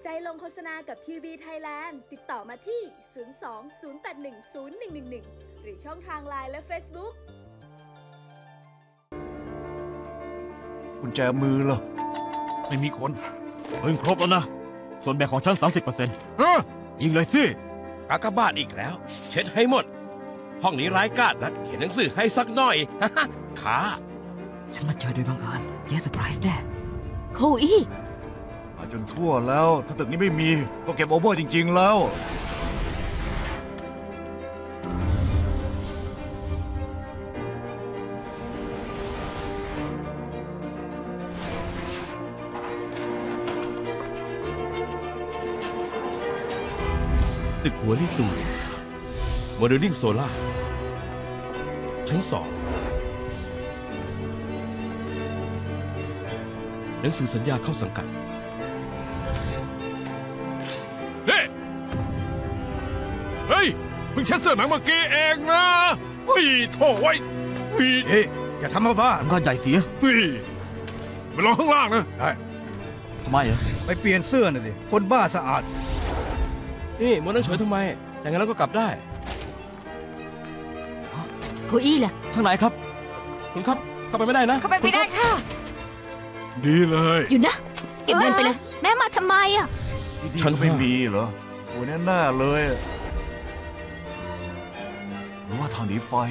ใจลงโฆษณากับทีวีไทยแลนด์ติดต่อมาที่ 02-081-0111 หรือช่องทาง LINE และ Facebook กุญแจมือเหรอไม่มีคนเพิ่งครบแล้วนะส่วนแบ่งของฉัน 30%ยิงเลยสิกากบาทอีกแล้วเช็ดให้หมดห้องนี้ร้ายกาจนักเขียนหนังสือให้สักหน่อยขาฉันมาเจอโดยบังเอิญเจ๊เซอร์ไพรส์แน่โคอี้มาจนทั่วแล้วถ้าตึกนี้ไม่มีก็เก็บโอเวอร์จริงๆแล้วตึกหัวลิตูโมเดลลิ่งโซล่าชั้น2หนังสือสัญญาเข้าสังกัดเฮ้ยเพิ่งเช็ดเสื้อหนังเมื่อกี้เองนะโถ่ไว้อย่าทำมาบ้าทำงานใหญ่เสียไปรอข้างล่างนะทำไมไปเปลี่ยนเสื้อน่ะสิคนบ้าสะอาดนี่มันต้องเฉยทำไมแต่งั้นเราก็กลับได้โคอี้ล่ะทางไหนครับคุณครับเข้าไปไม่ได้นะเข้าไปไม่ได้ค่ะดีเลยอยู่นะเก็บเงินไปเลยแม่มาทำไมอ่ะฉันไม่มีเหรอโอ้แน่ๆเลยหรือว่าทางหนีไฟ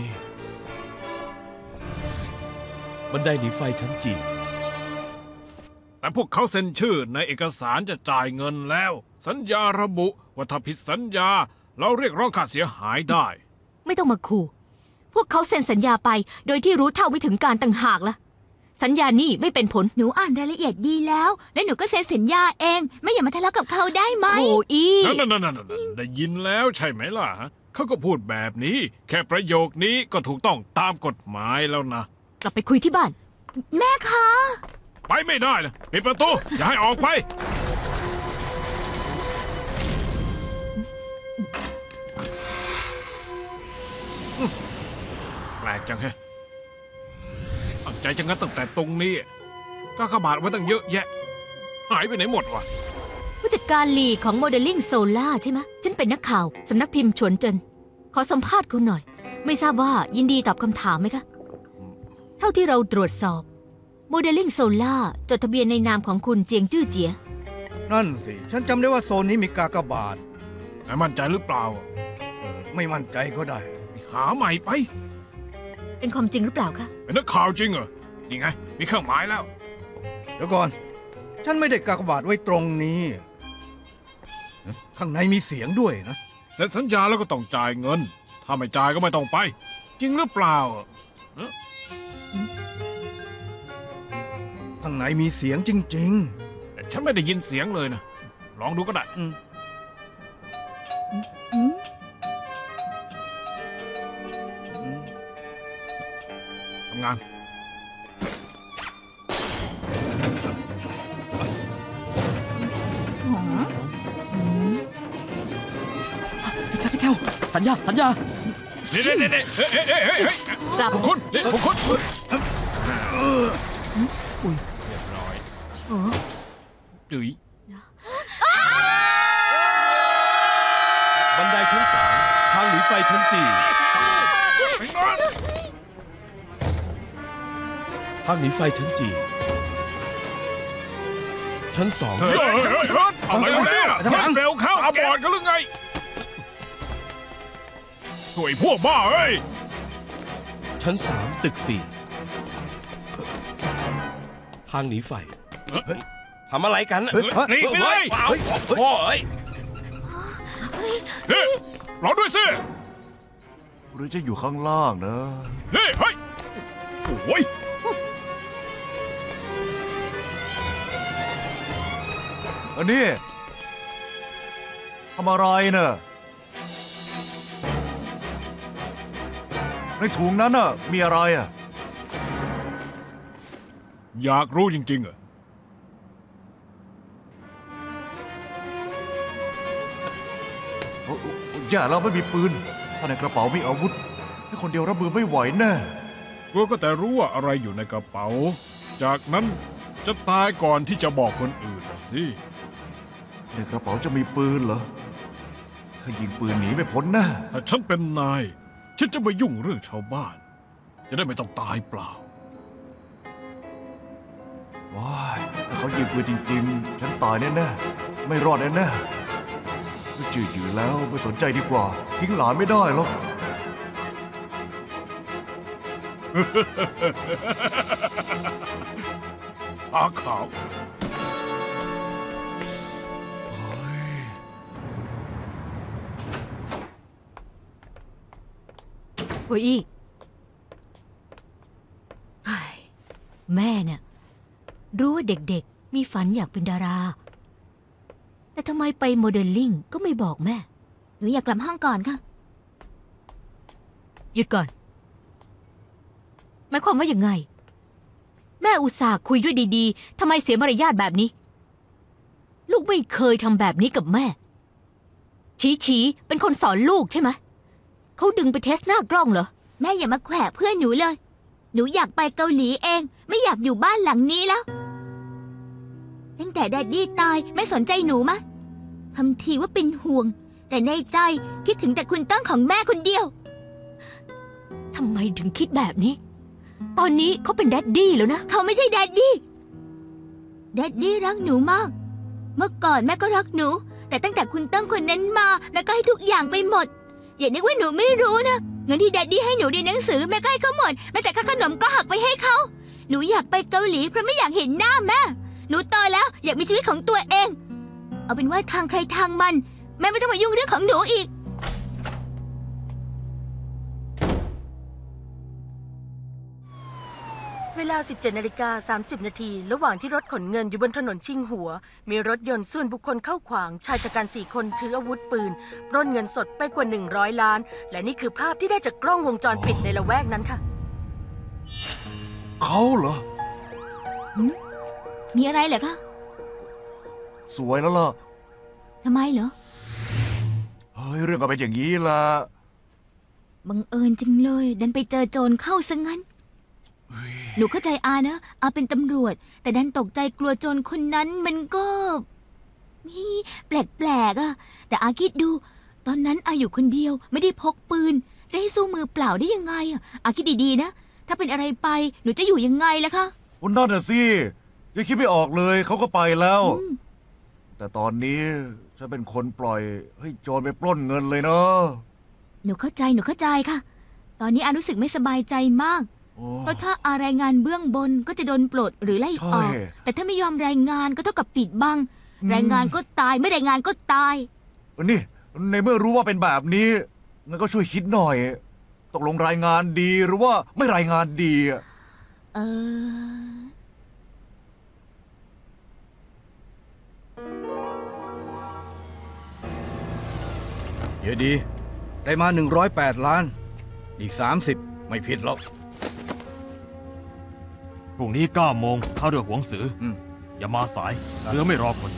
บันไดหนีไฟชั้นจีแต่พวกเขาเซ็นชื่อในเอกสารจะจ่ายเงินแล้วสัญญาระบุว่าถ้าผิดสัญญาเราเรียกร้องค่าเสียหายได้ไม่ต้องมาขู่พวกเขาเซ็นสัญญาไปโดยที่รู้เท่าไม่ถึงการต่างหากล่ะสัญญานี่ไม่เป็นผลหนูอ่านรายละเอียดดีแล้วและหนูก็เซ็นสัญญาเองไม่อย่ามาทะเลาะกับเขาได้ไหมโอ้อีนั่นได้ยินแล้วใช่ไหมล่ะเขาก็พูดแบบนี้แค่ประโยคนี้ก็ถูกต้องตามกฎหมายแล้วนะกลับไปคุยที่บ้านแม่คะไปไม่ได้นะปิดประตูอย่าให้ออกไปแปลกจังแฮะตั้งใจจะงั้นตั้งแต่ตรงนี้กากบาทไว้ตั้งเยอะแยะหายไปไหนหมดวะผู้จัดการลีของโมเดลลิ่งโซล่าใช่ไหมฉันเป็นนักข่าวสำนักพิมพ์ฉวนเจินขอสัมภาษณ์คุณหน่อยไม่ทราบว่ายินดีตอบคำถามไหมคะเท่าที่เราตรวจสอบโมเดลลิ่งโซล่าจดทะเบียนในนามของคุณเจียงจื้อเจี๋ยนั่นสิฉันจำได้ว่าโซนนี้มีกากบาทมั่นใจหรือเปล่าไม่มั่นใจก็ได้หาใหม่ไปเป็นความจริงหรือเปล่าคะเป็นนักข่าวจริงเหรอนี่ไงมีเครื่องหมายแล้วเดี๋ยวก่อนฉันไม่ได้กากบาทไว้ตรงนี้ข้างในมีเสียงด้วยนะเซ็นสัญญาแล้วก็ต้องจ่ายเงินถ้าไม่จ่ายก็ไม่ต้องไปจริงหรือเปล่าข้างในมีเสียงจริงๆแต่ฉันไม่ได้ยินเสียงเลยนะลองดูก็ได้ทำงานจะแก้วสัญญานี่กลับคุณเรียบร้อยจุ๋ยบันไดชั้น3ทางหนีไฟชั้นจีทางหนีไฟชั้นจีชั้น2 อะไรเนี่ยเร็วเข้าอาบอดกันหรือไงสวยพวกบ้าเอ้ยชั้น3ตึก4ทางหนีไฟทำอะไรกันหนีไปเลยพ่อเอ้ยนี่รอด้วยสิหรือจะอยู่ข้างล่างนะนี่เฮ้ยโอ้ยอันนี้ทำอะไรเนอะในถุงนั้นน่ะมีอะไรอ่ะอยากรู้จริงๆเหรออย่าเราไม่มีปืนถ้าในกระเป๋ามีอาวุธแค่คนเดียวรับมือไม่ไหวแน่ก็แต่รู้ว่าอะไรอยู่ในกระเป๋าจากนั้นจะตายก่อนที่จะบอกคนอื่นสิในกระเป๋าจะมีปืนเหรอถ้ายิงปืนหนีไม่พ้นนะถ้าฉันเป็นนายฉันจะไม่ยุ่งเรื่องชาวบ้าน จะได้ไม่ต้องตายเปล่าว้ายถ้าเขายิงปืนจริงๆฉันตายแน่ๆไม่รอดแน่ๆจืดอยู่แล้วไม่สนใจดีกว่าทิ้งหลานไม่ได้หรอกอาขาวโอ้ยอี้เฮ้ยแม่เนี่ยรู้ว่าเด็กๆมีฝันอยากเป็นดารา แต่ทำไมไปโมเดลลิ่งก็ไม่บอกแม่หนูอยากกลับห้องก่อนค่ะหยุดก่อนหมายความว่ายังไง แม่อุตส่าห์คุยด้วยดีๆทำไมเสียมารยาทแบบนี้ ลูกไม่เคยทำแบบนี้กับแม่ ฉีเป็นคนสอนลูกใช่ไหมเขาดึงไปเทสหน้ากล้องเหรอแม่อย่ามาแขวะเพื่อนหนูเลย หนูอยากไปเกาหลีเอง ไม่อยากอยู่บ้านหลังนี้แล้วตั้งแต่แดดดี้ตายไม่สนใจหนูมะทำทีว่าเป็นห่วง แต่ในใจคิดถึงแต่คุณตั้งของแม่คนเดียวทำไมถึงคิดแบบนี้ ตอนนี้เขาเป็นแดดดี้แล้วนะเขาไม่ใช่แดดดี้ แดดดี้รักหนูมาก เมื่อก่อนแม่ก็รักหนู แต่ตั้งแต่คุณตั้งคนนั้นมาแม่ก็ให้ทุกอย่างไปหมด อย่านึกว่าหนูไม่รู้นะ เงินที่แดดดี้ให้หนูเรียนหนังสือแม่ก็ให้เขาหมดแม้แต่ค่าขนมก็หักไปให้เขา หนูอยากไปเกาหลีเพราะไม่อยากเห็นหน้าแม่ หนูโตแล้วอยากมีชีวิตของตัวเอง เอาเป็นว่าทางใครทางมัน แม่ไม่ต้องมายุ่งเรื่องของหนูอีกเวลา 17:30 นาทีระหว่างที่รถขนเงินอยู่บนถนนชิงหัวมีรถยนต์ส่วนบุคคลเข้าขวางชายชะกัน4 คนถืออาวุธปืนปล้นเงินสดไปกว่า100 ล้านและนี่คือภาพที่ได้จากกล้องวงจรปิดในละแวกนั้นค่ะเขาเหรอมีอะไรเหรอคะสวยแล้วล่ะทำไมเหรอเฮ้ยเรื่องก็เป็นอย่างนี้ล่ะบังเอิญจริงเลย ดันไปเจอโจรเข้าซะงั้น หนูเข้าใจอานะอาเป็นตำรวจ แต่ดันตกใจกลัวโจรคนนั้นมันก็นี่แปลกๆอะแต่อาคิดดู ตอนนั้นอาอยู่คนเดียวไม่ได้พกปืน จะให้สู้มือเปล่าได้ยังไงอะอาคิดดีๆนะ ถ้าเป็นอะไรไปหนูจะอยู่ยังไงล่ะคะวันนั่นน่ะสิยังคิดไม่ออกเลยเขาก็ไปแล้ว แต่ตอนนี้ฉันเป็นคนปล่อยให้โจรไปปล้นเงินเลยเนาะหนูเข้าใจค่ะ ตอนนี้อารู้สึกไม่สบายใจมาก เพราะถ้าอารายงานเบื้องบนก็จะโดนปลดหรือไล่ออก แต่ถ้าไม่ยอมรายงานก็เท่ากับปิดบัง รายงานก็ตายไม่รายงานก็ตายนี่ในเมื่อรู้ว่าเป็นแบบนี้งั้นก็ช่วยคิดหน่อย ตกลงรายงานดีหรือว่าไม่รายงานดีอะเดี๋ยวดีได้มา108 ล้าน อีก30ไม่ผิดหรอกพรุ่งนี้9 โมงท่าเรือหวงสืออย่ามาสายเรือไม่รอคน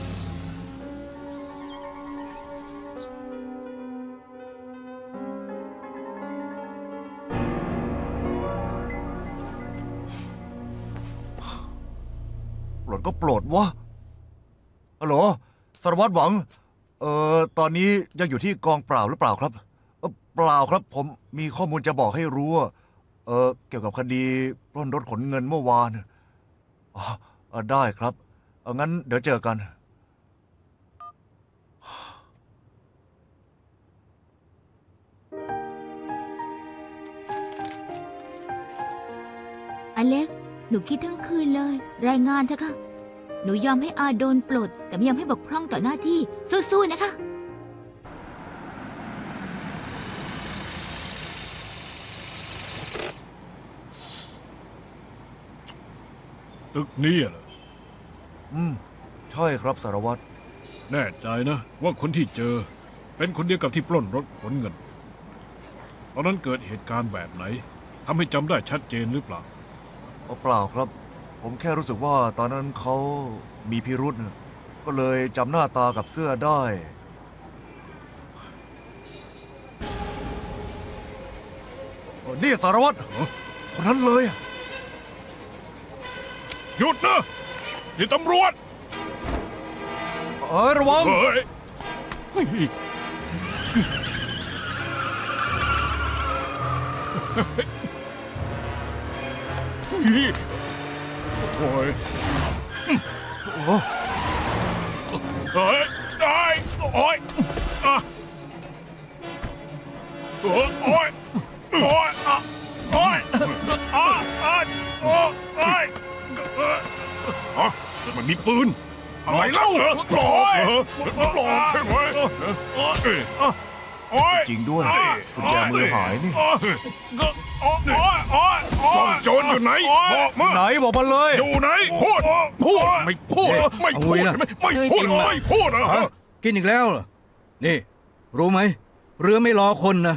ปลดก็ปลดวะฮัลโหลสารวัตรหวังตอนนี้ยังอยู่ที่กองปราบหรือเปล่าครับเปล่าครับผมมีข้อมูลจะบอกให้รู้เกี่ยวกับคดีปล้นรถขนเงินเมื่อวานได้ครับงั้นเดี๋ยวเจอกันอเล็ก หนูคิดทั้งคืนเลย รายงานเถอะค่ะ หนูยอมให้อาโดนปลด แต่ไม่ยอมให้บกพร่องต่อหน้าที่ สู้ๆนะคะตึกนี้เหรอใช่ครับสารวัตรแน่ใจนะว่าคนที่เจอ เป็นคนเดียวกับที่ปล้นรถขนเงิน ตอนนั้นเกิดเหตุการณ์แบบไหนทำให้จำได้ชัดเจนหรือเปล่าเปล่าครับ ผมแค่รู้สึกว่าตอนนั้นเขามีพิรุษก็เลยจำหน้าตากับเสื้อได้นี่สารวัตรคนนั้นเลยหยุดนะนี่ตำรวจระวังเฮ้ยเฮ้ยโอ้ยโอ้เฮ้ยได้โอ้ยอ่ะโอ้ยโอ้ยโอ้ยอ่ะโอ้ยอ่ะอ่ะโอ้ยอ่ะมันมีปืนอะไรเล่าปล่อยปล่อยใช่ไหมโอ้ยจริงด้วยกุญแจมือหายนี่ซ่องโจรอยู่ไหนบอกมาไหนบอกมาเลยอยู่ไหนพูดไม่พูดไม่พูดไม่พูดไม่พูดนะฮะกินอีกแล้วเหรอนี่ รู้ไหม เรือไม่รอคนนะ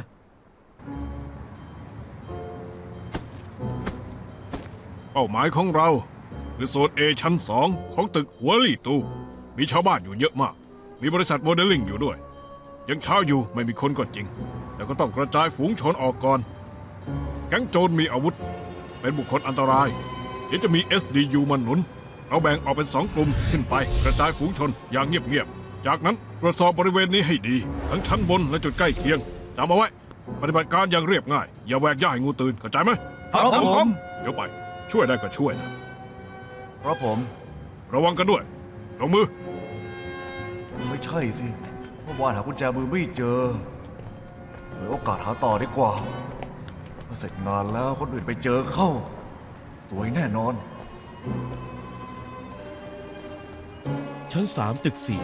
เป้าหมายของเราคือโซนเอชั้น2ของตึกหัวลี่ตูมีชาวบ้านอยู่เยอะมากมีบริษัทโมเดลลิ่งอยู่ด้วยยังเช้าอยู่ไม่มีคนก็จริงแต่ก็ต้องกระจายฝูงชนออกก่อนแก๊งโจรมีอาวุธเป็นบุคคลอันตรายเดี๋ยวจะมี SDU มาหนุนเราแบ่งออกเป็น2 กลุ่มขึ้นไปกระจายฝูงชนอย่างเงียบๆจากนั้นตรวจสอบบริเวณนี้ให้ดีทั้งชั้นบนและจุดใกล้เคียงจำเอาไว้ปฏิบัติการอย่างเรียบง่ายอย่าแหวกย่าให้งูตื่นเข้าใจไหมครับผมเดี๋ยวไปช่วยได้ก็ช่วยครับผมระวังกันด้วยลงมือไม่ใช่สิเมื่อวานหากุญแจมือไม่เจอเหลือโอกาสหาต่อดีกว่าถ้าเสร็จงานแล้วคนอื่นไปเจอเข้าสวยแน่นอนชั้น3ตึก4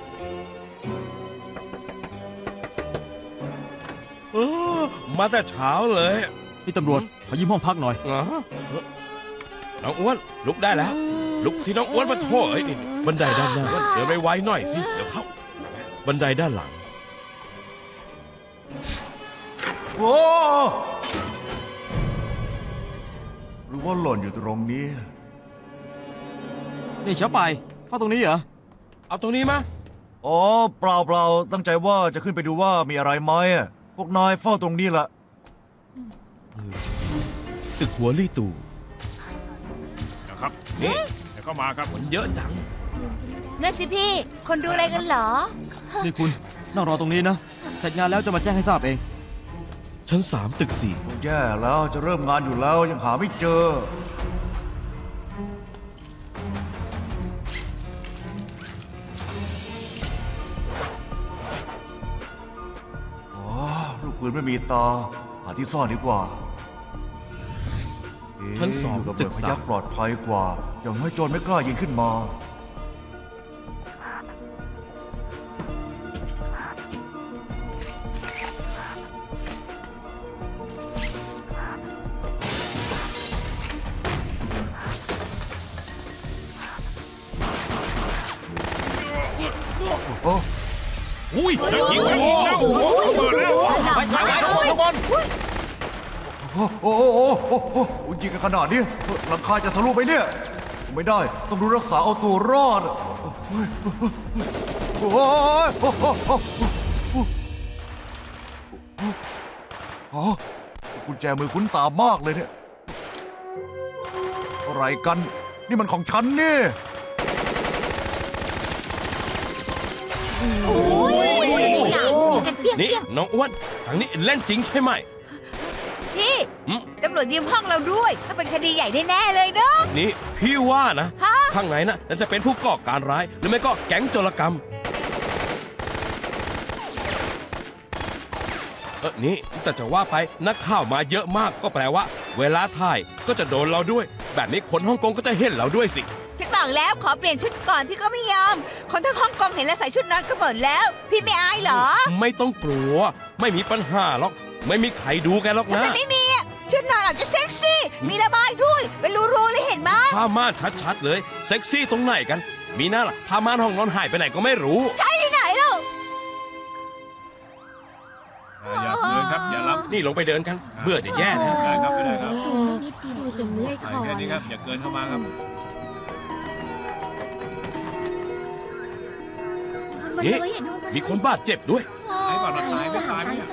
มาแต่เช้าเลยพี่ตำรวจขอยืมห้องพักหน่อยน้องอ้วนลุกได้แล้ว ลุกสิน้องอ้วนมาโถ่เอ้ยนี่บันไดด้านหน้าเดี๋ยวไปไว้หน่อยสิเดี๋ยวเข้าบันไดด้านหลังโอ้หรือว่าหล่นอยู่ตรงนี้นี่เช้าไปเฝ้าตรงนี้เหรอเอาตรงนี้มาอ๋อเปล่าตั้งใจว่าจะขึ้นไปดูว่ามีอะไรไหมพวกนายเฝ้าตรงนี้ละตึกหัวลี่ตู่นะครับนี่เดี๋ยวเข้ามาครับคนเยอะจังนั่นสิพี่ คนดูอะไรกันเหรอนี่คุณนั่งรอตรงนี้นะเสร็จงานแล้วจะมาแจ้งให้ทราบเองชั้น3ตึก4 แย่แล้วจะเริ่มงานอยู่แล้วยังหาไม่เจออ๋อลูกปืนไม่มีตาหาที่ซ่อนดีกว่าชั้น2 อยู่กับตึเบิดกพยักปลอดภัยกว่า อย่างน้อยโจรไม่กล้ายิงขึ้นมาโอ้อุ้ยยิงแล้วเปิดแล้วไปข้างบนโอ้โหยิงกันขนาดนี้หลังคาจะทะลุไปเนี่ย ไม่ได้ต้องดูรักษาเอาตัวรอดโอ้กุญแจมือคุ้นตามากเลยเนี่ยอะไรกันนี่มันของฉันนี่นี่น้องอ้วนทางนี้เล่นจริงใช่ไหมพี่อืมตำรวจยืมห้องเราด้วยถ้าเป็นคดีใหญ่แน่ๆเลยเนาะนี่พี่ว่านะฮะข้างในน่ะน่าจะเป็นผู้ก่อการร้าย หรือไม่ก็แก๊งโจรกรรมนี่แต่จะว่าไปนักข่าวมาเยอะมากก็แปลว่า เวลาถ่ายก็จะโดนเราด้วย แบบนี้คนฮ่องกงก็จะเห็นเราด้วยสิฉันบอกแล้วขอเปลี่ยนชุดก่อนพี่ก็ไม่ยอม คนทั้งฮ่องกงเห็นแล้วใส่ชุดนอนก็บ่นแล้ว พี่ไม่อายเหรอไม่ต้องกลัว ไม่มีปัญหาหรอก ไม่มีใครดูแกหรอกทำนะไมไม่มีอะชุดนอนอาจจะเซ็กซี่ มีระบายด้วย เป็นรูๆเลยเห็นไหมผ้าม่านชัดๆเลย เซ็กซี่ตรงไหนกัน มีหน้าล่ะผ้าม่านห้องนอนหายไปไหนก็ไม่รู้ใช่ที่ไหนเล่าอย่าเดินครับอย่ารับนี่ลงไปเดินกัน เบื่อจะแย่นะได้ครับไม่ได้ครับสูงนิดเดียวจนเมื่อยคอแค่นี้ครับอย่าเกินเข้ามาครับนี่มีคนบาดเจ็บด้วยไอ้บ้าเราตายไม่ตายไม่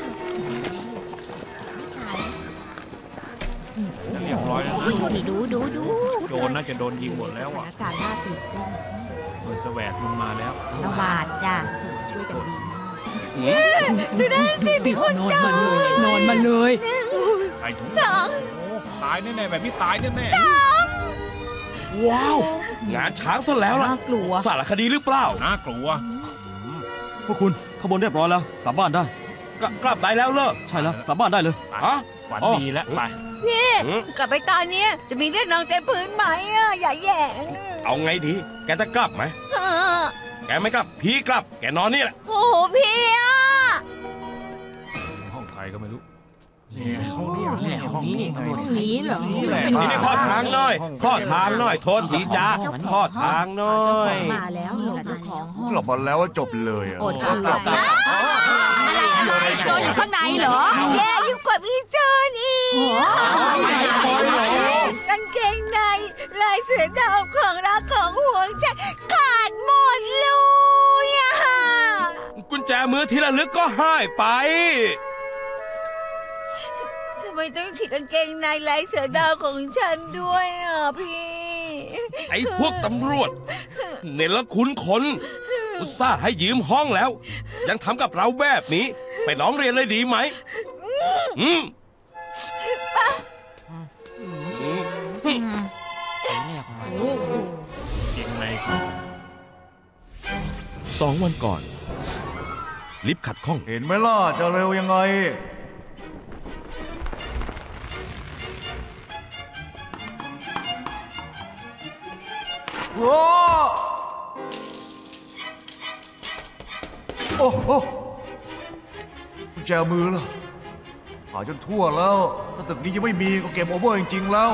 จะเรียบร้อยแล้วดูโดนน่าจะโดนยิงหมดแล้วอ่ะอากาศน่าตื่นเต้นแสวกมันมาแล้วระบาดจ้ะช่วยกันดีดูนั่นสิมีคนตายนอนมาเลยไอ้ถุงตายแน่ๆแบบนี้ตายแน่ว้าว งานช้างซะแล้วล่ะน่ากลัวสารคดีหรือเปล่าๆน่ากลัวพวกคุณขบวนเรียบร้อยแล้ว กลับบ้านได้กลับได้แล้วเลิกใช่แล้ว กลับบ้านได้เลยฮะฝันอ๋อดีแล้วไปอืมกลับไปตอนนี้จะมีเลือดนองเต็มพื้นไหมอ่ะอย่าแย่งเอาไงดี แกจะกลับไหม แกไม่กลับ พี่กลับ แกนอนนี่แหละโอ้โหพี่อ่ะห้องใครก็ไม่รู้ห้องนี้ห้องนี้นี้เหรอทีนี้ขอทางหน่อยขอทางหน่อย โทษทีจ้าขอทางหน่อยมาแล้วนี่แหละเจ้าของห้องกลับมาแล้วจบเลยอ่ะอดกลับกลับมาอะไรโจรอยู่ข้างในเหรอแย่ยิ่งกว่าพี่โจรอีกกางเกงในลายเสือดาวของรักของห่วงใจขาดหมดเลยอ่ะกุญแจมือที่ระลึกก็หายไปทำไมต้องฉีกกางเกงในลายเสือดาวของฉันด้วยอ่ะพี่ไอ้พวกตำรวจ เนรคุณคนอุตส่าห์ให้ยืมห้องแล้ว ยังทำกับเราแบบนี้ ไปร้องเรียนเลยดีไหมอืมอืมเก่งใน 2 วันก่อน ลิฟต์ขัดข้องเห็นไหมล่ะจะเร็วยังไงว้าโอ้โหกุญแจมือล่ะหาจนทั่วแล้ว ถ้าตึกนี้ยังไม่มีก็เกมโอเวอร์จริงๆแล้ว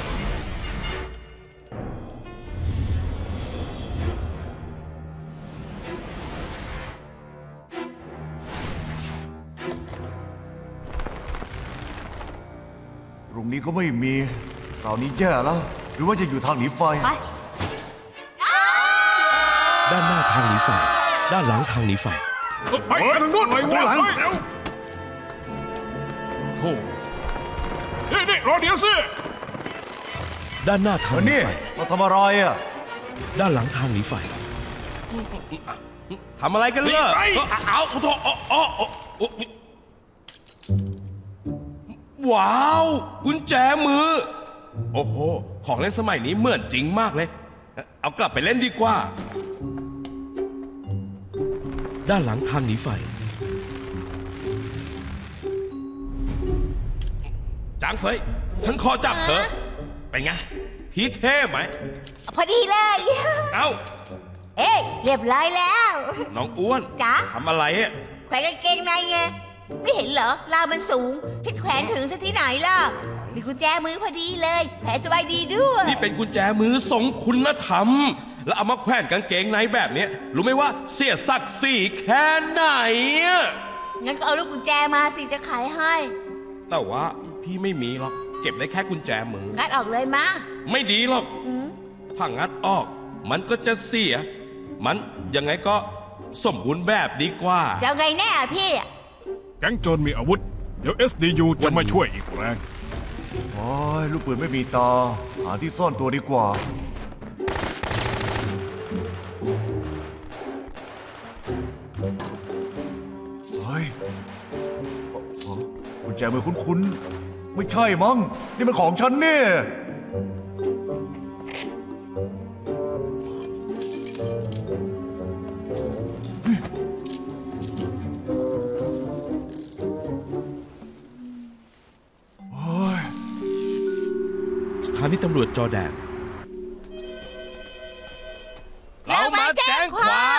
ตรงนี้ก็ไม่มีคราวนี้แย่แล้ว หรือว่าจะอยู่ทางหนีไฟไปด้านหน้าทางหนีไฟ ด้านหลังทางหนีไฟไปทางนู้นไปข้างหลังเร็วโอ้นี่รอเดี๋ยวสิด้านหน้าทางวันหนีนี้ไฟมาทำอะไรอ่ะด้านหลังทางหนีไฟ ทำอะไรกันเล่ะเอาโทษว้าว กุญแจมือ โอ้โห ของเล่นสมัยนี้เหมือนจริงมากเลย เอากลับไปเล่นดีกว่า ด้านหลังทางหนีไฟ จางเฟยฉันขอจับเธอ ไปไง พี่เท่ไหมพอดีเลยเอ้าเอ๊ะเรียบร้อยแล้วน้องอ้วนจ๊ะทำอะไรอ่ะแขวนกางเกงในไง ไม่เห็นเหรอราวมันสูง ฉันแขวนถึงซะที่ไหนล่ะ มีกุญแจมือพอดีเลยแขวนสบายดีด้วยนี่เป็นกุญแจมือทรงคุณธรรม แล้วเอามาแขวนกางเกงในแบบนี้ รู้ไหมว่าเสียศักดิ์ศรีแค่ไหนอะงั้นก็เอาลูกกุญแจมาสิจะขายให้แต่ว่าพี่ไม่มีหรอก เก็บได้แค่กุญแจมืองัดออกเลยมาไม่ดีหรอกอืมถ้างัดออก มันก็จะเสีย มันยังไงก็สมบูรณ์แบบดีกว่าจะเอาไงแน่อะพี่แก๊งโจรมีอาวุธ เดี๋ยว SDU จะมาช่วยอีกแรงโอ้ยลูกปืนไม่มีตา หาที่ซ่อนตัวดีกว่า เฮ้ยกุญแจมือคุ้นๆ ไม่ใช่มั้ง นี่มันของฉันเนี่ยสถานีตำรวจจอร์แดน เรามาแจ้งความ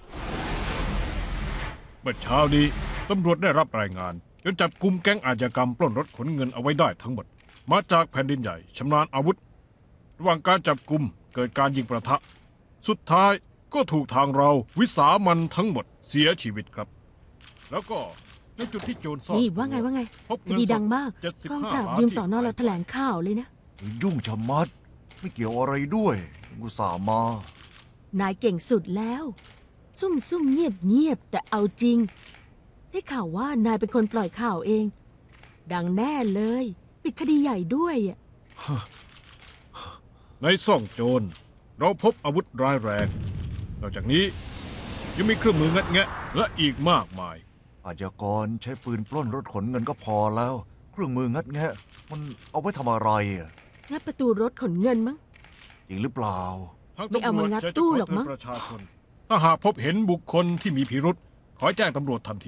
เมื่อเช้านี้ตำรวจได้รับรายงานจนจับกลุ่มแก๊งอาชญากรรมปล้นรถขนเงินเอาไว้ได้ทั้งหมด มาจากแผ่นดินใหญ่ชำนาญอาวุธ ระหว่างการจับกลุ่มเกิดการยิงประทะ สุดท้ายก็ถูกทางเราวิสามันทั้งหมดเสียชีวิตครับ แล้วก็ในจุดที่โจรซ่อนนี่ว่าไงว่าไงพบคเงินดีสดังมาก 75 กองปราบล้านยืมสอนอเราแถลงข่าวเลยนะยุ่งชะมัด ไม่เกี่ยวอะไรด้วยอุตส่าห์มานายเก่งสุดแล้ว ซุ่มเงียบแต่เอาจริง ได้ข่าวว่านายเป็นคนปล่อยข่าวเอง ดังแน่เลย ปิดคดีใหญ่ด้วยอะในซ่องโจรเราพบอาวุธร้ายแรงนอกจากนี้ยังมีเครื่องมืองัดแงะและอีกมากมายอาชญากรใช้ปืนปล้นรถขนเงินก็พอแล้ว เครื่องมืองัดแงะมันเอาไว้ทำอะไรอ่ะงัดประตูรถขนเงินมั้งจริงหรือเปล่าทั้งไม่เอาตำรวจมางัดใช้เฉตู้หรพาะอกมั้งเตือนประชาชนถ้าหากพบเห็นบุคคลที่มีพิรุษขอให้แจ้งตำรวจทันที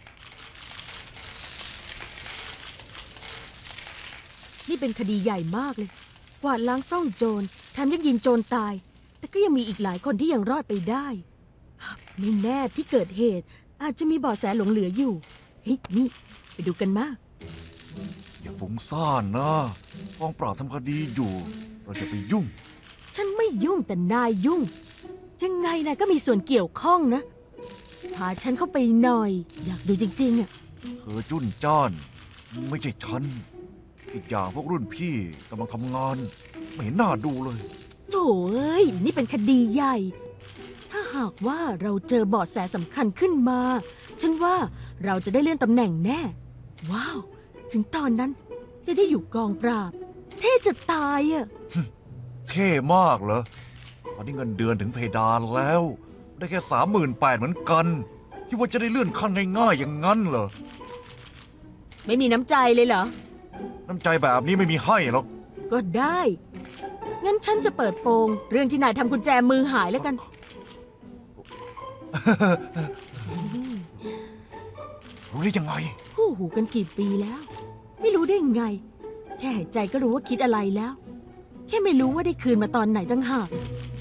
นี่เป็นคดีใหญ่มากเลยกวาดล้างซ่องโจรแถมยังยิงโจรตาย แต่ก็ยังมีอีกหลายคนที่ยังรอดไปได้ไม่แน่ที่เกิดเหตุอาจจะมีเบาะแสหลงเหลืออยู่เฮ้ยนี่ไปดูกันมาอย่าฟุ้งซ่านนะกองปราบทำคดีอยู่ เราจะไปยุ่งฉันไม่ยุ่งแต่นายยุ่ง ยังไงนายก็มีส่วนเกี่ยวข้องนะพาฉันเข้าไปหน่อย อยากดูจริงๆอ่ะเธอจุ้นจ้าน ไม่ใช่ฉัน อีกอย่างพวกรุ่นพี่กำลังทำงาน ไม่เห็นหน้าดูเลยโถ่เอ้ยนี่เป็นคดีใหญ่ ถ้าหากว่าเราเจอเบาะแสสำคัญขึ้นมา ฉันว่าเราจะได้เลื่อนตำแหน่งแน่ ว้าว ถึงตอนนั้นจะได้อยู่กองปราบ เท่จะตายอ่ะเท่มากเหรอตอนนี้เงินเดือนถึงเพดานแล้ว ได้แค่38,000เหมือนกันคิดว่าจะได้เลื่อนขั้นง่ายๆอย่างนั้นเหรอไม่มีน้ำใจเลยเหรอน้ำใจแบบนี้ไม่มีให้หรอกก็ได้ งั้นฉันจะเปิดโปงเรื่องที่นายทำกุญแจมือหายแล้วกันรู้ได้ยังไงคู่หูกันกี่ปีแล้ว ไม่รู้ได้ไง แค่หายใจก็รู้ว่าคิดอะไรแล้ว แค่ไม่รู้ว่าได้คืนมาตอนไหนตั้งหาก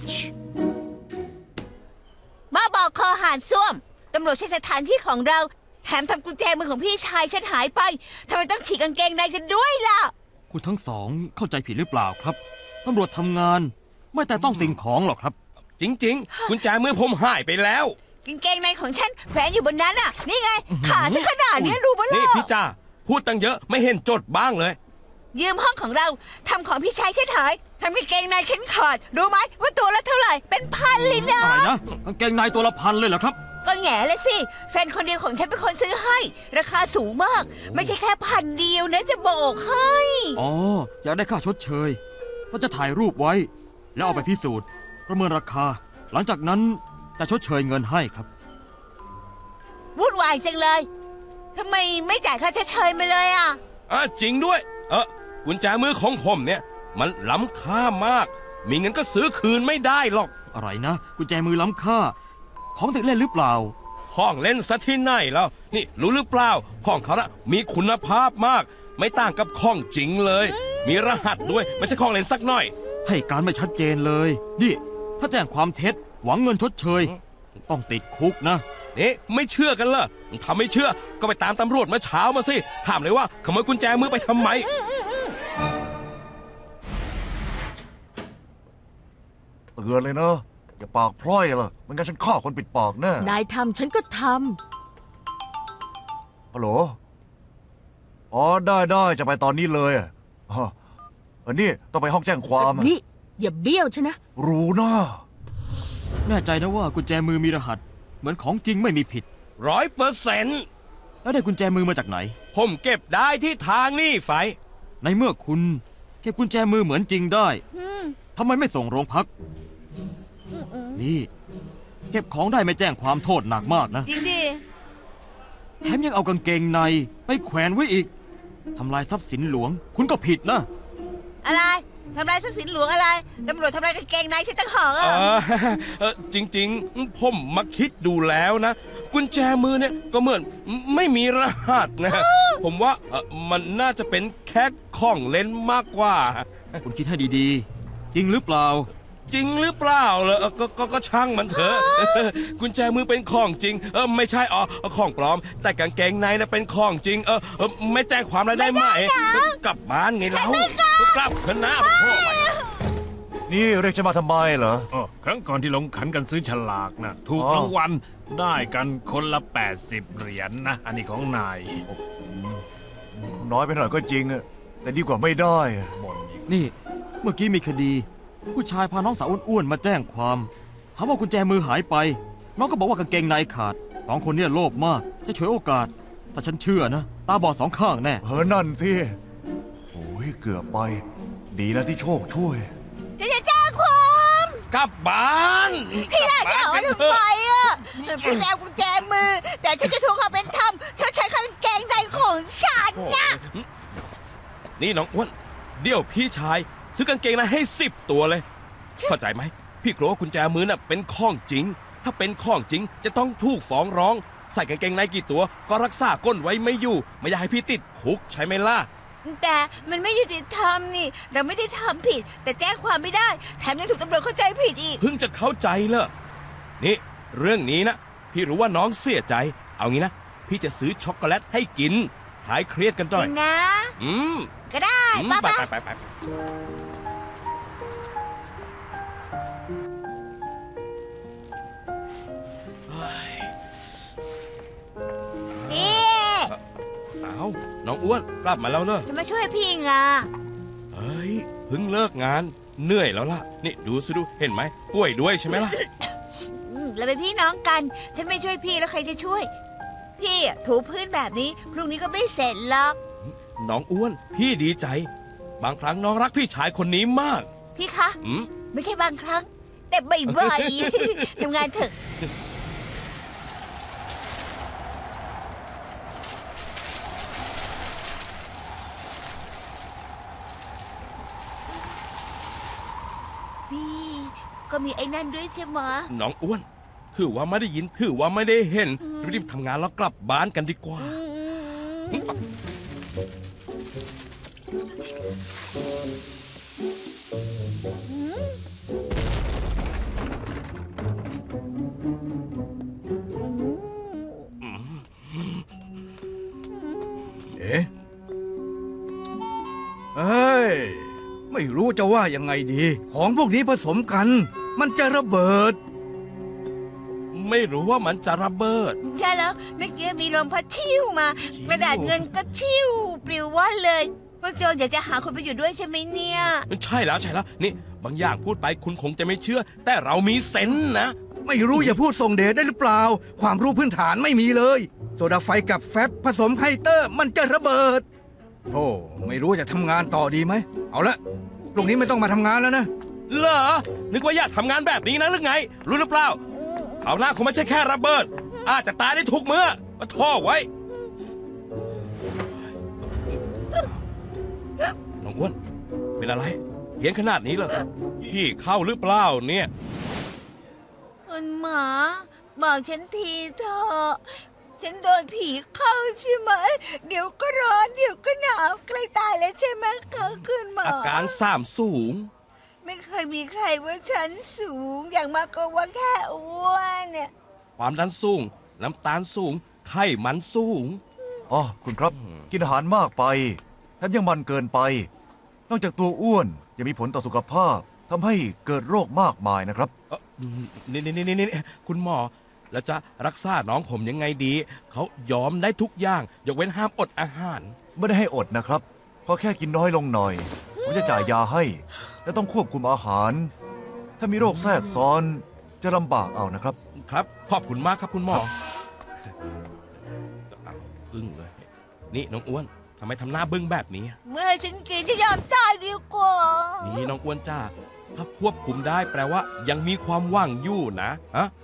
มาบอกคอหานส้วมตำรวจใช้สถานที่ของเราแถมทำกุญแจมือของพี่ชายฉันหายไปทำไมต้องฉีกกางเกงในฉันด้วยล่ะคุณทั้งสองเข้าใจผิดหรือเปล่าครับ ตำรวจทำงาน ไม่แต่ต้องสิ่งของหรอกครับจริงๆ กุญแจมือผมหายไปแล้วกางเกงในของฉันแขวนอยู่บนนั้นน่ะ นี่ไง ขาฉันขนาดนี้รู้ปะนี่ล่ะพี่จ้าพูดตั้งเยอะไม่เห็นจดบ้างเลยยืมห้องของเราทำของพี่ชายฉันหายทำกางเกงในฉันขาดรู้ไหมว่าตัวละเท่าไหร่เป็นพันเลยนะอะไรนะกางเกงในตัวละพันเลยเหรอครับก็แง่เลยสิ แฟนคนเดียวของฉันเป็นคนซื้อให้ ราคาสูงมาก ไม่ใช่แค่พันเดียวนะจะบอกให้อ๋อ อยากได้ค่าชดเชย ก็จะถ่ายรูปไว้ แล้วเอาไปพิสูจน์ ประเมินราคา หลังจากนั้นจะชดเชยเงินให้ครับวุ่นวายจังเลยทำไมไม่จ่ายค่าชดเชยมาเลยอ่ะจริงด้วย กุญแจมือของผมเนี่ย มันล้ำค่ามาก มีเงินก็ซื้อคืนไม่ได้หรอกอะไรนะ กุญแจมือล้ำค่า ของเด็กเล่นหรือเปล่าของเล่นซะที่ไหนแล้ว นี่รู้หรือเปล่า ของเขานะมีคุณภาพมาก ไม่ต่างกับของจริงเลย มีรหัสด้วยไม่ใช่ของเล่นสักหน่อยให้การไม่ชัดเจนเลย นี่ ถ้าแจ้งความเท็จหวังเงินชดเชย ต้องติดคุกนะนี่ไม่เชื่อกันเหรอถ้าไม่เชื่อก็ไปตามตำรวจเมื่อเช้ามาสิ ถามเลยว่าขโมยกุญแจมือไปทำไมเตือนเลยนะอย่าปากพร่อยล่ะไม่งั้นฉันฆ่าคนปิดปากแน่นายทำฉันก็ทฮัลโหลอ๋อได้จะไปตอนนี้เลยนี่ต้องไปห้องแจ้งความอะำนี่อย่าเบี้ยวฉันนะรู้นะแน่ใจนะว่ากุญแจมือมีรหัส เหมือนของจริงไม่มีผิด 100% แล้วได้กุญแจมือมาจากไหนผมเก็บได้ที่ทางนี่ไฟในเมื่อคุณเก็บกุญแจมือเหมือนจริงได้ทำไมไม่ส่งโรงพัก นี่ เก็บของได้ไม่แจ้งความโทษหนักมากนะจริงดิแถมยังเอากางเกงในไปแขวนไว้อีกทำลายทรัพย์สินหลวง คุณก็ผิดนะอะไรทำลายทรัพย์สินหลวงอะไรตำรวจทำลายกางเกงในฉันตั้งหากอ่ะจริงๆ ผมมาคิดดูแล้วนะ กุญแจมือเนี่ยก็เหมือนไม่มีรหัสนะ ผมว่ามันน่าจะเป็นแค่ของเล่นมากกว่าคุณคิดให้ดีๆ จริงหรือเปล่าจริงหรือเปล่าเหรอก็ช่างมันเถอะ กุญแจมือเป็นของจริงไม่ใช่ของปลอม แต่กางเกงในน่ะเป็นของจริงไม่แจ้งความอะไรได้ไหมกลับบ้านไงเรากลับคณะพ่อไปนี่เรียกฉันมาทำไมเหรอครั้งก่อนที่ลงขันกันซื้อฉลากนะถูกรางวัลได้กันคนละ80 เหรียญนะ อันนี้ของนายน้อยไปหน่อยก็จริงอะแต่ดีกว่าไม่ได้อะบ่นอีกนี่ เมื่อกี้มีคดี ผู้ชายพาน้องสาวอ้วนๆมาแจ้งความหาว่ากุญแจมือหายไป น้องก็บอกว่ากางเกงในขาดสองคนเนี่ยโลภมากจะฉวยโอกาส ถ้าฉันเชื่อนะ ตาบอดสองข้างแน่นั่นสิโอ้ยเกือบไป ดีนะที่โชคช่วยจะแจ้งความกลับบ้านพี่ลากฉันออกมาทำไมอ่ะพี่แจกุญแจมือ แต่ฉันจะทวงความเป็นธรรมเธอใช้กางเกงในของฉันนะนี่น้องอ้วนเดี๋ยวพี่ชายซื้อกางเกงในให้10 ตัวเลย เข้าใจไหมพี่กลัวว่ากุญแจมือน่ะเป็นของจริง ถ้าเป็นของจริงจะต้องถูกฟ้องร้อง ใส่กางเกงในกี่ตัวก็รักษาก้นไว้ไม่อยู่ ไม่อยากให้พี่ติดคุกใช่ไหมล่ะแต่มันไม่ยุติธรรมนี่ เราไม่ได้ทำผิด แต่แจ้งความไม่ได้ แถมยังถูกตำรวจเข้าใจผิดอีกเพิ่งจะเข้าใจเลยนี่เรื่องนี้นะพี่รู้ว่าน้องเสียใจ เอางี้นะพี่จะซื้อช็อกโกแลตให้กินคลายเครียดกันหน่อยนะ ก็ได้ไปป้าไปนี่เอาน้องอ้วนกลับมาแล้วเนอะจะมาช่วยพี่ไงเฮ้ยเพิ่งเลิกงานเหนื่อยแล้วล่ะนี่ดูสิดูเห็นไหมป่วยด้วยใช่ไหมล่ะเราเป็นพี่น้องกัน ฉันไม่ช่วยพี่แล้วใครจะช่วย พี่ถูพื้นแบบนี้พรุ่งนี้ก็ไม่เสร็จหรอกน้องอ้วนพี่ดีใจ บางครั้งน้องรักพี่ชายคนนี้มากพี่คะอืมไม่ใช่บางครั้ง แต่บ่อยๆ ทำงานเถอะ พี่ก็มีไอ้นั่นด้วยใช่ไหมน้องอ้วนถือว่าไม่ได้ยินถือว่าไม่ได้เห็นรีบทำงานแล้วกลับบ้านกันดีกว่าเอ๊ะเอ้ย ไม่รู้จะว่ายังไงดี ของพวกนี้ผสมกัน มันจะระเบิดไม่รู้ว่ามันจะระเบิดใช่แล้วเมื่อกี้มีลมพัดชิวมา กระดาษเงินก็ชิวปลิวว่อนเลยพวกโจรอยากจะหาคนไปอยู่ด้วยใช่ไหมเนี่ยใช่แล้วนี่บางอย่างพูดไปคุณคงจะไม่เชื่อ แต่เรามีเซนส์นะไม่รู้อย่าพูดส่งเดชได้หรือเปล่า ความรู้พื้นฐานไม่มีเลย โซดาไฟกับแฟบผสมไฮเตอร์มันจะระเบิดโธ่ไม่รู้จะทำงานต่อดีไหม เอาละพรุ่งนี้ไม่ต้องมาทำงานแล้วนะเหรอ นึกว่าอยากทำงานแบบนี้นะหรือไง รู้หรือเปล่าคราวหน้าคงไม่ใช่แค่ระเบิด อาจจะตายได้ทุกเมื่อมาท่อไว้ น้องอ้วน เป็นอะไรเพี้ยนขนาดนี้เหรอพี่เข้าหรือเปล่าเนี่ยคุณหมอบอกฉันทีเถอะฉันโดนผีเข้าใช่ไหม เดี๋ยวก็ร้อนเดี๋ยวก็หนาวใกล้ตายแล้วใช่ไหมคะคุณหมออาการ3 สูงไม่เคยมีใครว่าฉันสูง อย่างมากก็ว่าแค่อ้วนเนี่ยความดันสูง น้ำตาลสูง ไขมันสูงอ๋อคุณครับ กินอาหารมากไปแถมยังมันเกินไป นอกจากตัวอ้วนยังมีผลต่อสุขภาพทำให้เกิดโรคมากมายนะครับนี่คุณหมอแล้วจะรักษาน้องผมยังไงดี เขายอมได้ทุกอย่าง ยกเว้นห้ามอดอาหารไม่ได้ให้อดนะครับเพราะแค่กินน้อยลงหน่อย ผมจะจ่ายยาให้ แต่ต้องควบคุมอาหาร ถ้ามีโรคแทรกซ้อนจะลำบากเอานะครับครับ ขอบคุณมากครับคุณหมออ้าวอึ้งเลย นี่น้องอ้วนทำไมทำหน้าบึ้งแบบนี้เมื่อฉันกินจะยอมตายดีกว่านี่น้องอ้วนจ้า ถ้าควบคุมได้แปลว่ายังมีความหวังอยู่นะฮะ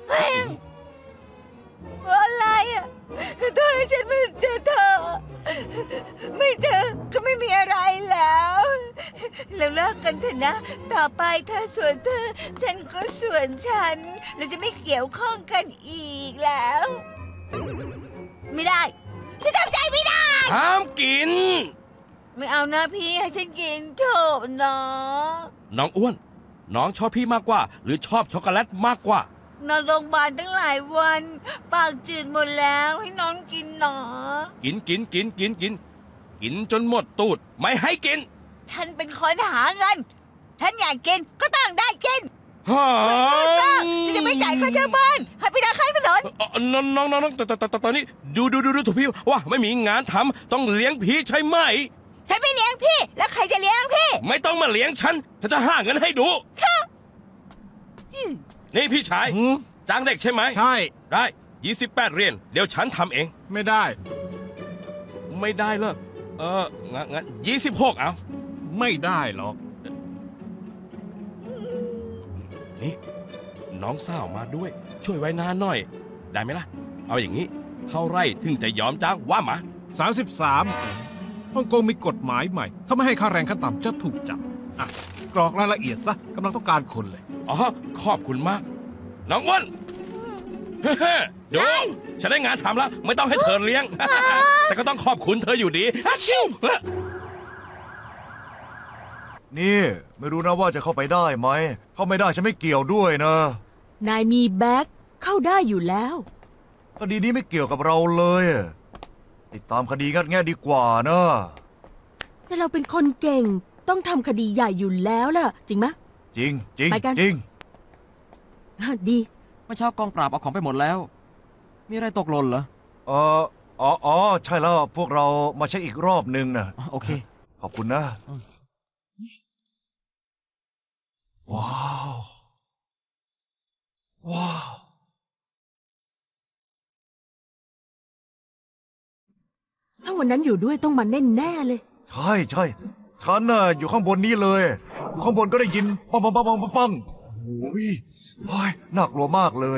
อะไรอ่ะถ้าให้ฉันไม่เจอเธอ ไม่เจอก็ไม่มีอะไรแล้วเราเลิกกันเถอะนะ ต่อไปเธอส่วนเธอ ฉันก็ส่วนฉัน เราจะไม่เกี่ยวข้องกันอีกแล้ว ไม่ได้ฉันทำใจไม่ได้ห้ามกินไม่เอานะพี่ให้ฉันกินเถอะนะน้องอ้วน น้องชอบพี่มากกว่า หรือชอบช็อกโกแลตมากกว่านอนโรงพยาบาลตั้งหลายวัน ปากจืดหมดแล้วให้น้องกินหนอกินกินจนหมดตูดไม่ให้กินฉันเป็นคนหาเงิน ฉันอยากกินก็ต้องได้กินฮะฉันจะไม่จ่ายค่าเช่าบ้านให้ไปนอนข้างถนนน้องแต่ตอนนี้ดูถูกพี่ว่าไม่มีงานทำต้องเลี้ยงพี่ใช่ไหมฉันไม่เลี้ยงพี่ แล้วใครจะเลี้ยงพี่ไม่ต้องมาเลี้ยงฉันจะหาเงินให้ดูนี่พี่ชายจ้างเด็กใช่ไหมใช่ได้28 เหรียญเดี๋ยวฉันทำเองไม่ได้ไม่ได้เลยงั้น26เอาไม่ได้หรอกนี่น้องสาวมาด้วย ช่วยไว้นานหน่อย ได้ไหมล่ะ เอาอย่างนี้เท่าไรถึงจะยอมจ้างว่ามา 33ฮ่องกงมีกฎหมายใหม่ถ้าไม่ให้ค่าแรงขั้นต่ำจะถูกจับอ่ะกรอกรายละเอียดซะกำลังต้องการคนเลยอ๋อ ขอบคุณมาก น้องอ้วนเฮ้ๆดูฉันได้งานทำแล้ว ไม่ต้องให้เธอเลี้ยง แต่ก็ต้องขอบคุณเธออยู่ดีอะชิวนี่ไม่รู้นะว่าจะเข้าไปได้ไหม เข้าไม่ได้ฉันไม่เกี่ยวด้วยนะนายมีแบ็คเข้าได้อยู่แล้วคดีนี้ไม่เกี่ยวกับเราเลยติดตามคดีงัดแง่ดีกว่านะแต่เราเป็นคนเก่งต้องทำคดีใหญ่อยู่แล้วล่ะ จริงไหมจริงจริงไปกันจริงดีเมื่อเช้ากองปราบเอาของไปหมดแล้ว มีอะไรตกหล่นเหรออ๋อใช่แล้วพวกเรามาเช็คอีกรอบนึงนะโอเคขอบคุณนะ ว้าว ว้าวถ้าวันนั้นอยู่ด้วยต้องมาแน่ๆเลยใช่ใช่ฉันน่ะอยู่ข้างบนนี้เลย อยู่ข้างบนก็ได้ยินปังปังปังปังปังปังโอ้ยโอ้ยน่ากลัวมากเลย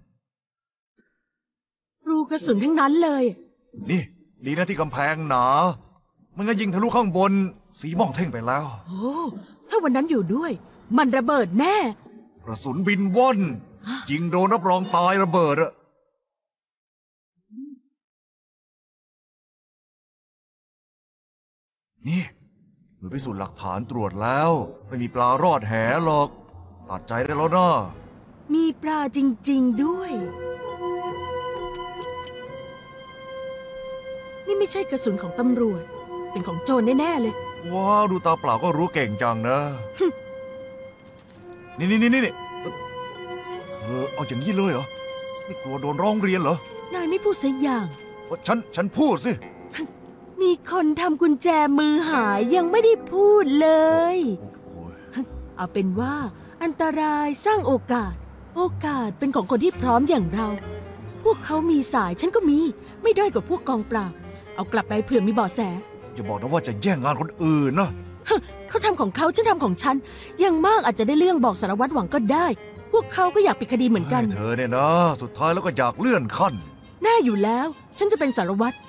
รูกระสุนทั้งนั้นเลยนี่ดีนะที่กำแพงหนา มันก็ยิงทะลุข้างบน สีม่องเท่งไปแล้วโอ้ถ้าวันนั้นอยู่ด้วย มันระเบิดแน่กระสุนบินว่อนยิงโดนรับรองตายระเบิดอะนี่หน่วยพิสูจน์หลักฐานตรวจแล้ว ไม่มีปลารอดแหหรอก ตัดใจได้แล้วนะมีปลาจริงๆด้วย นี่ไม่ใช่กระสุนของตำรวจ เป็นของโจรแน่ๆเลยว้าวดูตาเปล่าก็รู้เก่งจังนะ นี่เธอเอาอย่างนี้เลยเหรอไม่กลัวโดนร้องเรียนเหรอนายไม่พูดสักอย่างฉันพูดสิมีคนทำกุญแจมือหายยังไม่ได้พูดเลยโอ้ยเอาเป็นว่าอันตรายสร้างโอกาส โอกาสเป็นของคนที่พร้อมอย่างเรา พวกเขามีสายฉันก็มี ไม่ด้อยกว่าพวกกองปราบ เอากลับไปเผื่อมีเบาะแสอย่าบอกนะว่าจะแย่งงานคนอื่นนะเขาทำของเขาฉันทำของฉันอย่างมากอาจจะได้เรื่องบอกสารวัตรหวังก็ได้ พวกเขาก็อยากปิดคดีเหมือนกันเธอเนี่ยนะ สุดท้ายแล้วก็อยากเลื่อนขั้นแน่อยู่แล้ว ฉันจะเป็นสารวัตร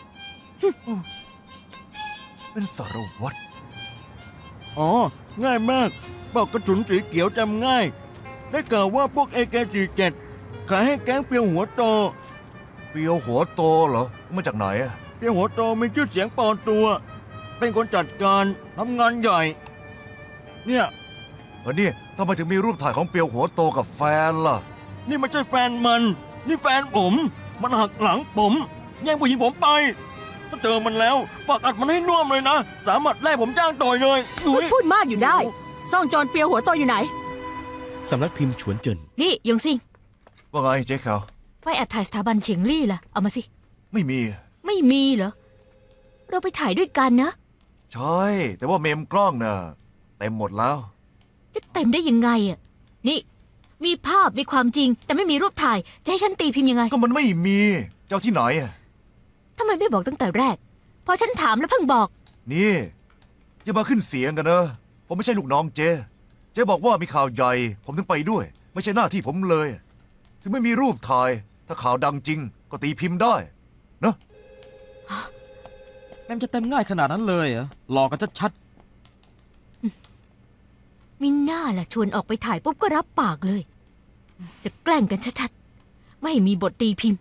เป็นสารวัตรอ๋อ ง่ายมากบอกกระสุนสีเขียวจำง่าย ได้กล่าวว่าพวก AK47 ขายให้แก๊งเปียวหัวโตเปียวหัวโตเหรอ มาจากไหนอะเปียวหัวโตมีชื่อเสียงปลอมตัว เป็นคนจัดการทำงานใหญ่ เนี่ยนี่ทำไมถึงมีรูปถ่ายของเปียวหัวโตกับแฟนล่ะนี่ไม่ใช่แฟนมัน นี่แฟนผม มันหักหลังผมแย่งผู้หญิงผมไป ถ้าเจอมันแล้วฝากอัดมันให้น่วมเลยนะ สามารถแลกผมจ้างต่อยเลยอุ๊ยพูดมากอยู่ได้ ซ่องโจรเปียวหัวโตอยู่ไหนสำนักพิมพ์ฉวนเจินนี่ยงซิงว่าไงเจ๊ขาวไฟแอบถ่ายสถาบันเฉิงลี่ล่ะ เอามาสิไม่มีไม่มีเหรอ เราไปถ่ายด้วยกันนะใช่ แต่ว่าเมมกล้องน่ะเต็มหมดแล้วจะเต็มได้ยังไงอ่ะ นี่ มีภาพมีความจริง แต่ไม่มีรูปถ่าย จะให้ฉันตีพิมพ์ยังไงก็มันไม่มีเจ้าที่ไหนอะทำไมไม่บอกตั้งแต่แรก พอฉันถามแล้วเพิ่งบอกนี่อย่ามาขึ้นเสียงกันนะผมไม่ใช่ลูกน้องเจ๊เจ๊บอกว่ามีข่าวใหญ่ ผมถึงไปด้วย ไม่ใช่หน้าที่ผมเลย ถึงไม่มีรูปถ่าย ถ้าข่าวดังจริง ก็ตีพิมพ์ได้นะแม่มจะเต็มง่ายขนาดนั้นเลยเหรอหลอกกันชัดมิน่าล่ะชวนออกไปถ่ายปุ๊บก็รับปากเลย จะแกล้งกันชัดๆ ไม่มีบทตีพิมพ์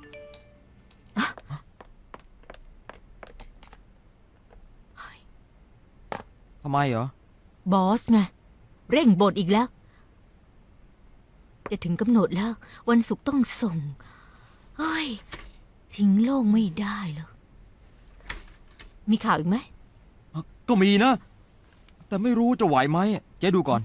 ๆทำไมเหรอบอสไง เร่งบทอีกแล้ว จะถึงกำหนดแล้ว วันศุกร์ต้องส่งเฮ้ยทิ้งโล่งไม่ได้เลย มีข่าวอีกไหมก็มีนะ แต่ไม่รู้จะไหวไหมเจ๊ดูก่อน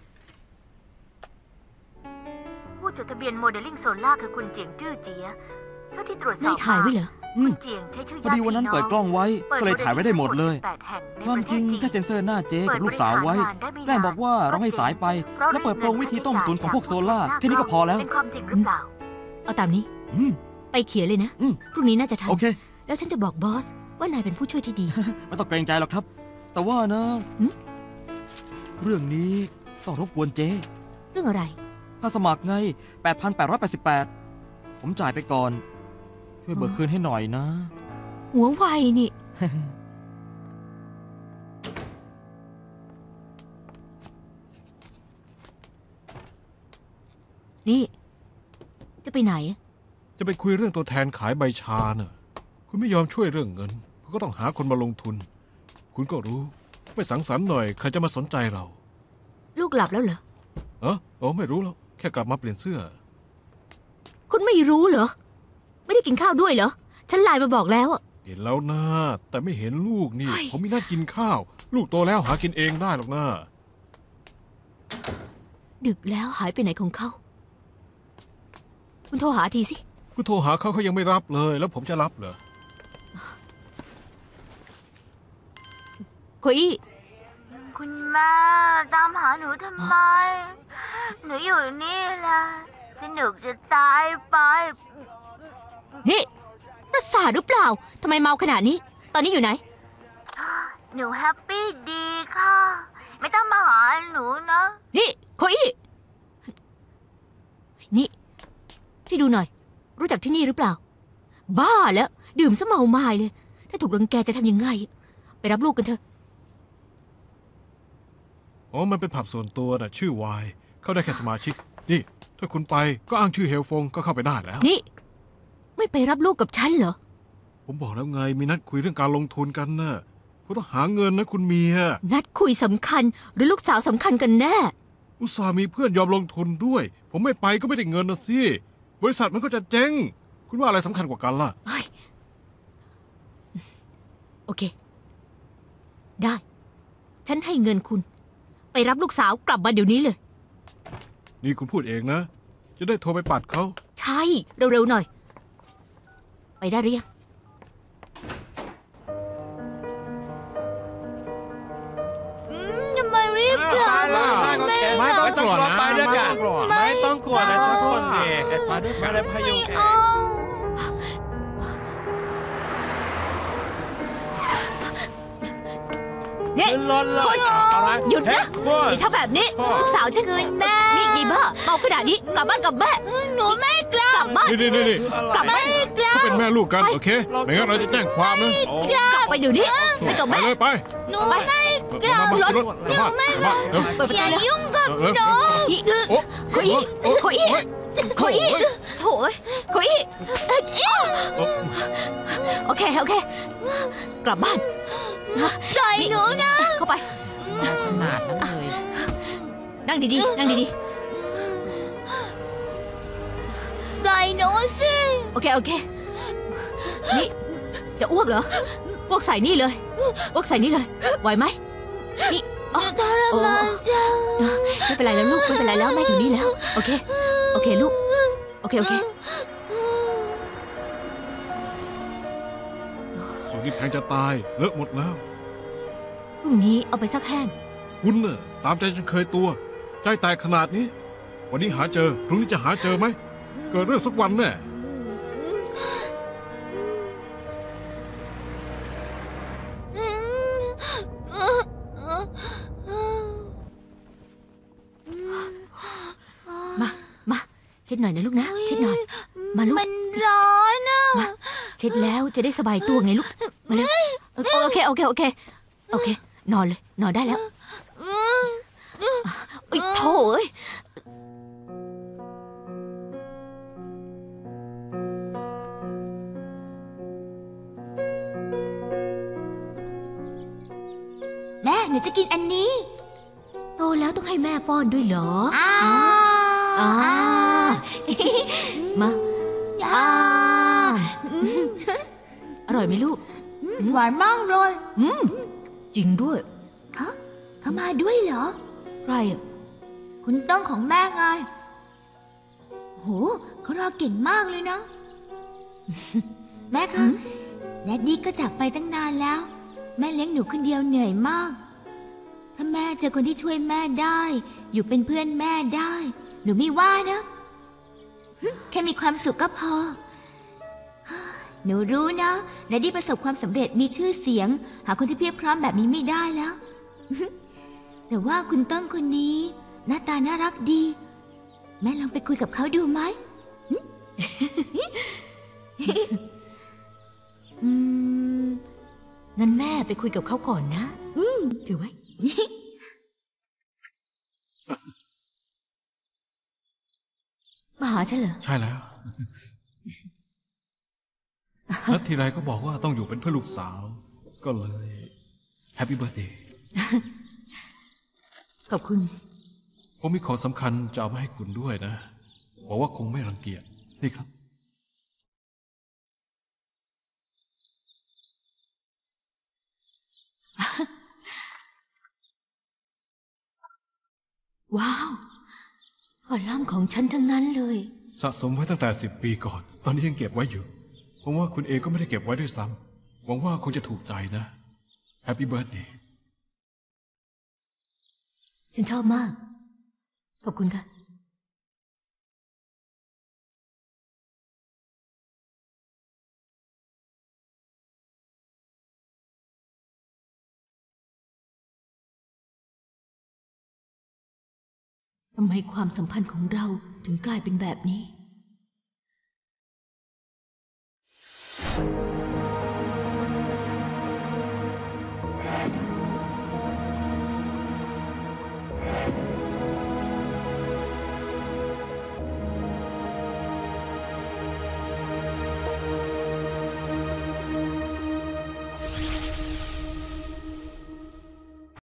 ผู้จดทะเบียนโมเดลลิ่งโซล่าคือคุณเจียงจื้อเจียเท่าที่ตรวจสอบนายถ่ายไว้เหรอคุณเจียงใช้ชื่อพอดีวันนั้นเปิดกล้องไว้ ก็เลยถ่ายไว้ได้หมดเลย ความจริงแค่เซ็นเซอร์หน้าเจ๊กับลูกสาวไว้แกล้งบอกว่าเราให้สายไป แล้วเปิดโปรงวิธีต้มตุ๋นของพวกโซล่าแค่นี้ก็พอแล้วเป็นความจริงหรือเปล่า เอาตามนี้อืมไปเขียนเลยนะอืมพรุ่งนี้น่าจะทันโอเคแล้วฉันจะบอกบอส ว่านายเป็นผู้ช่วยที่ดีไม่ต้องเกรงใจหรอกครับ แต่ว่านะหึเรื่องนี้ต้องรบกวนเจ๊เรื่องอะไรค่าสมัครไง 8,888 ผมจ่ายไปก่อน ช่วยเบิกคืนให้หน่อยนะหัวไวนี่ นี่ จะไปไหนจะไปคุยเรื่องตัวแทนขายใบชาเนอะคุณไม่ยอมช่วยเรื่องเงินก็ต้องหาคนมาลงทุน คุณก็รู้ไม่สังสรรค์หน่อยใครจะมาสนใจเราลูกหลับแล้วเหรอโอ้ไม่รู้แล้วแค่กลับมาเปลี่ยนเสื้อคุณไม่รู้เหรอ ไม่ได้กินข้าวด้วยเหรอ ฉันไลน์มาบอกแล้วอะเห็นแล้วนะแต่ไม่เห็นลูกนี่เฮ้ยผมมีนัดกินข้าว ลูกโตแล้วหากินเองได้หรอกนะดึกแล้วหายไปไหนของเขา คุณโทรหาทีสิคุณโทรหาเขายังไม่รับเลย แล้วผมจะรับเหรอโคอี้คุณแม่ตามหาหนูทำไม หนูอยู่นี่แหละสนุกจะตายไปนี่ประสาทหรือเปล่าทำไมเมาขนาดนี้ ตอนนี้อยู่ไหนหนูแฮปปี้ดีค่ะ ไม่ต้องมาหาหนูนะนี่โคอี้นี่ที่ดูหน่อย รู้จักที่นี่หรือเปล่า บ้าแล้ว ดื่มซะเมาไม้เลย ถ้าถูกรังแกจะทำยังไง ไปรับลูกกันเถอะอ๋อมันเป็นผับส่วนตัวน่ะชื่อวายเข้าได้แค่สมาชิก นี่ ถ้าคุณไปก็อ้างชื่อเฮลฟงก็เข้าไปได้แล้วนี่ ไม่ไปรับลูกกับฉันเหรอผมบอกแล้วไงมีนัดคุยเรื่องการลงทุนกันน่ะผมต้องหาเงินนะคุณเมียนัดคุยสำคัญหรือลูกสาวสำคัญกันแน่อุตส่าห์มีเพื่อนยอมลงทุนด้วย ผมไม่ไปก็ไม่ได้เงินนะสิบริษัทมันก็จะเจ๊งคุณว่าอะไรสำคัญกว่ากันล่ะเฮ้ยโอเค ได้ ฉันให้เงินคุณ ไปรับลูกสาวกลับมาเดี๋ยวนี้เลยนี่คุณพูดเองนะ จะได้โทรไปปัดเขาใช่ เร็วๆหน่อย ไปได้หรือยังทำไมรีบกลับมาแม่ไม่ต้องกลัวนะไปด้วยกันไม่ต้องกลัวนะทุกคนเองมาด้วยกันเลยพยุงเองนี่ขึ้นรถเลยอะไรหยุดนะเฮ้ยอย่าทำแบบนี้พ่อลูกสาวฉันคืนแม่ นี่ยีบ้าเมาขนาดนี้กลับบ้านกับแม่หนูไม่กลักบลับบ้านนี่กลับบ้านเขาเป็นแม่ลูกกันโอเคไม่งั้นเราจะแจ้งความนะกลับไปเดี๋ยวนี้ ไปกับไปแม่เลยไปหนูไม่กลับมาขึ้นรถกลับบ้านกลับบ้านเร็วเปิดประอย่าตูเลยยุ่งกับหนูอีโอ้โคอี้โคอี้โคอี้โถยโคอี้โอเค กลับบ้านปล่อยหนูนะเข้าไปขนาดนั้นเลยนั่งดีๆ นั่งดีปล่อยหนูสิๆ โอเค นี่ จะอ้วกเหรอ อ้วกใส่นี่เลย อ้วกใส่นี่เลย ไหวไหม นี่อ๋อทรมานจังไม่เป็นไรแล้วลูก ไม่เป็นไรแล้วแม่อยู่นี่แล้ว โอเคลูก โอเคส่วนนี้แพงจะตายเลอะหมดแล้วพรุ่งนี้เอาไปซักแห้งคุณน่ะตามใจจนเคยตัว ใจแตกขนาดนี้ วันนี้หาเจอพรุ่งนี้จะหาเจอไหมเกิดเรื่องสักวันแน่มาเช็ดหน่อยนะลูกนะ เช็ดหน่อย มาลูกมันร้อนนะมาเช็ดแล้วจะได้สบายตัวไงลูก มาเร็วโอเค นอนเลย นอนได้แล้วโอ้ยโถ่เอ้ยแม่หนูจะกินอันนี้โตแล้วต้องให้แม่ป้อนด้วยเหรออ้าอ่ามาอร่อยไหมลูกหวานมากเลยจริงด้วยเขามาด้วยเหรอใครอ่ะคุณต้องของแม่ไงโหเขารอเก่งมากเลยนะ แม่คะแดดดี้ก็จากไปตั้งนานแล้ว แม่เลี้ยงหนูคนเดียวเหนื่อยมาก ถ้าแม่เจอคนที่ช่วยแม่ได้ อยู่เป็นเพื่อนแม่ได้ หนูไม่ว่านะ แค่มีความสุขก็พอ หนูรู้นะแดดดี้ประสบความสำเร็จมีชื่อเสียง หาคนที่เพียบพร้อมแบบนี้ไม่ได้แล้ว แต่ว่าคุณต้นคนนี้ หน้าตาน่ารักดีแม่ลองไปคุยกับเขาดูไหมงั้นแม่ไปคุยกับเขาก่อนนะถือไว้ มาหาฉันเหรอใช่แล้ว แล้วทีไรก็บอกว่าต้องอยู่เป็นเพื่อนลูกสาว ก็เลยแฮปปี้เบิร์ a เดย์ขอบคุณผมมีของสำคัญจะเอามาให้คุณด้วยนะหวังว่าคงไม่รังเกียจนี่ครับว้าวคอลัมน์ของฉันทั้งนั้นเลยสะสมไว้ตั้งแต่10 ปีก่อน ตอนนี้ยังเก็บไว้อยู่ผมว่าคุณเองก็ไม่ได้เก็บไว้ด้วยซ้ำหวังว่าคงจะถูกใจนะแฮปปี้เบิร์ a เดย์ฉันชอบมาก ขอบคุณค่ะ ทำไมความสัมพันธ์ของเราถึงกลายเป็นแบบนี้